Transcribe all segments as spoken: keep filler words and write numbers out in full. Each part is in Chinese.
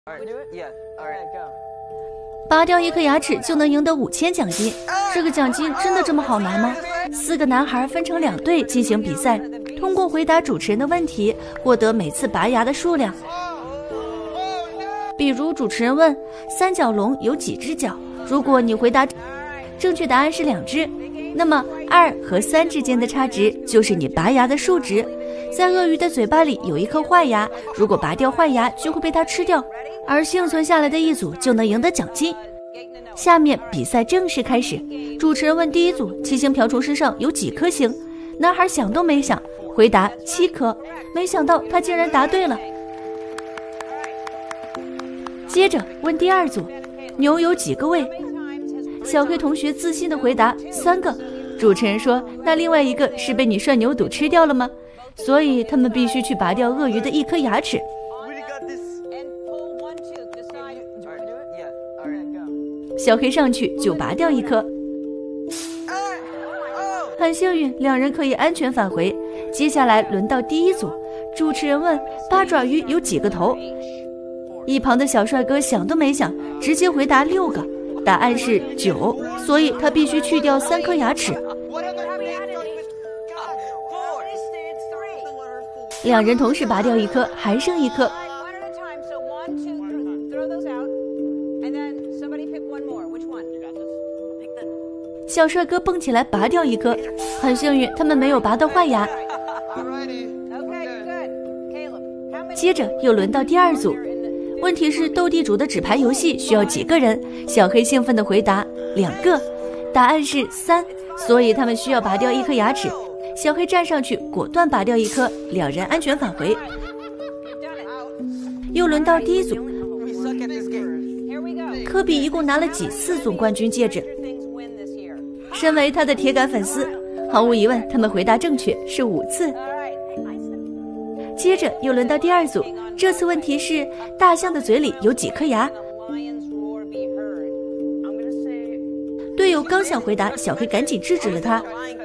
拔掉一颗牙齿就能赢得五千奖金，这个奖金真的这么好拿吗？四个男孩分成两队进行比赛，通过回答主持人的问题，获得每次拔牙的数量。比如主持人问三角龙有几只脚，如果你回答正确答案是两只，那么二和三之间的差值就是你拔牙的数值。在鳄鱼的嘴巴里有一颗坏牙，如果拔掉坏牙就会被它吃掉，而幸存下来的一组就能赢得奖金。下面比赛正式开始，主持人问第一组七星瓢虫身上有几颗星，男孩想都没想回答七颗，没想到他竟然答对了。接着问第二组牛有几个胃，小黑同学自信地回答三个。主持人说那另外一个是被你涮牛肚吃掉了吗？所以他们必须去拔掉鳄鱼的一颗牙齿。小黑上去就拔掉一颗，很幸运两人可以安全返回。接下来轮到第一组，主持人问八爪鱼有几个头，一旁的小帅哥想都没想直接回答六个，答案是九，所以他必须去掉三颗牙齿。两人同时拔掉一颗，还剩一颗。小帅哥蹦起来拔掉一颗，很幸运他们没有拔到坏牙。接着又轮到第二组，问题是斗地主的纸牌游戏需要几个人？小黑兴奋地回答两个，答案是三，所以他们需要拔掉一颗牙齿。小黑站上去果断拔掉一颗，两人安全返回。又轮到第一组，科比一共拿了几次总冠军戒指？身为他的铁杆粉丝，毫无疑问他们回答正确，是五次。接着又轮到第二组，这次问题是大象的嘴里有几颗牙？队友刚想回答，小黑赶紧制止了他。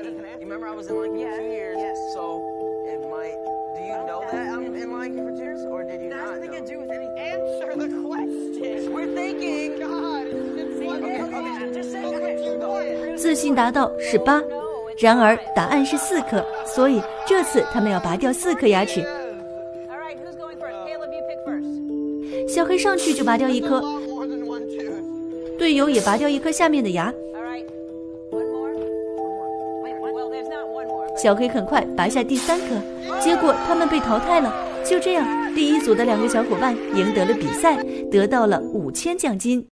自信答道是八，然而答案是四颗，所以这次他们要拔掉四颗牙齿。小黑上去就拔掉一颗，队友也拔掉一颗下面的牙。小黑很快拔下第三颗，结果他们被淘汰了。就这样，第一组的两个小伙伴赢得了比赛，得到了五千奖金。